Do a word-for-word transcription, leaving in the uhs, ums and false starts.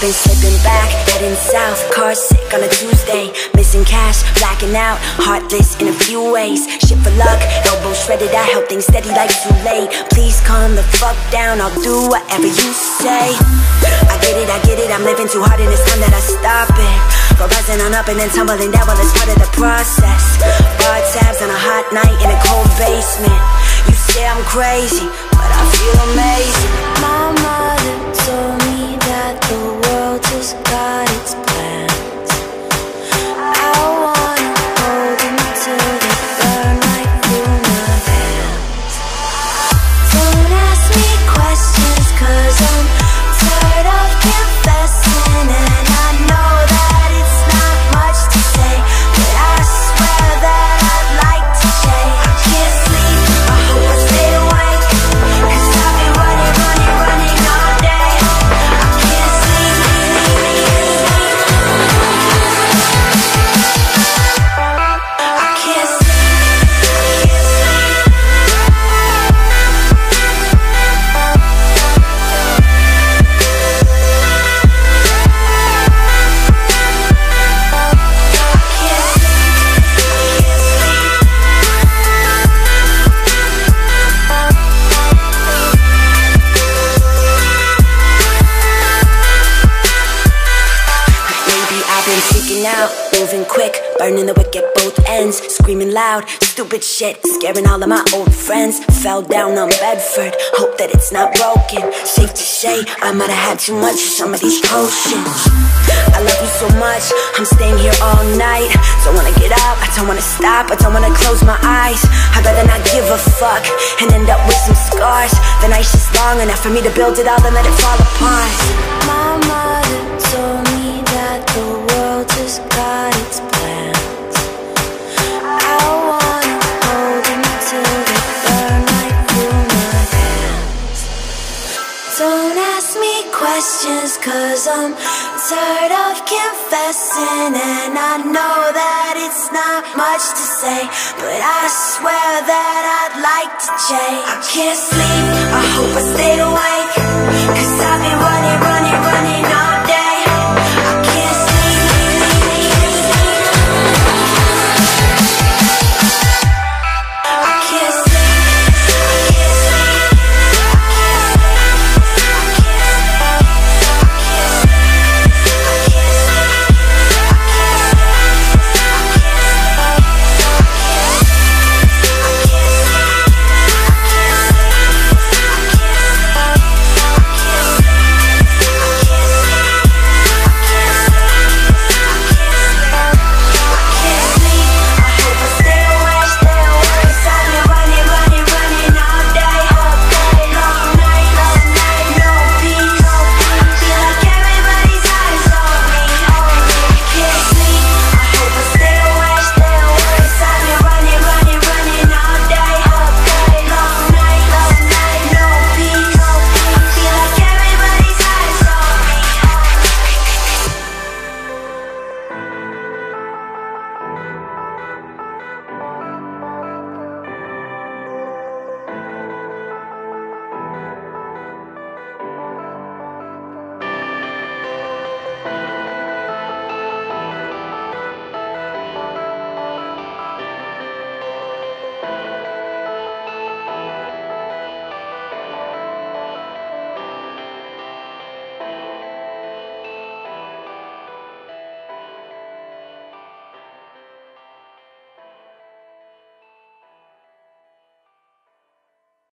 been slipping back, heading south, car sick on a Tuesday, missing cash, blacking out, heartless in a few ways. Shit for luck, elbow shredded, I held things steady like too late. Please calm the fuck down, I'll do whatever you say. I get it, I get it, I'm living too hard and it's time that I stop it. For rising on up and then tumbling down, well it's part of the process. Bar tabs on a hot night in a cold basement. You say I'm crazy, but I feel amazing. My mother told me that the world just got its plans. I wanna hold them till they burn right through my hands. Don't ask me questions, cause I'm tired of confessing. And I know that it's not much to say, but I swear that I'd like to change. I can't sleep, I hope I stay awake, cause I've been running, running, running all day. I can't sleep, I can't sleep. Out, moving quick, burning the wick at both ends, screaming loud, stupid shit, scaring all of my old friends. Fell down on Bedford, hope that it's not broken. Safe to say, I might have had too much of some of these potions. I love you so much, I'm staying here all night. Don't wanna get up, I don't wanna stop, I don't wanna close my eyes. I'd rather not give a fuck and end up with some scars. The night's just long enough for me to build it all and let it fall apart. My mother told me that the world just got its plans. I wanna hold them till they burn right through my hands. Don't ask me questions, cause I'm tired of confessing. And I know that it's not much to say, but I swear that I'd like to change. I can't sleep, I hope I stay awake, cause I've been running, running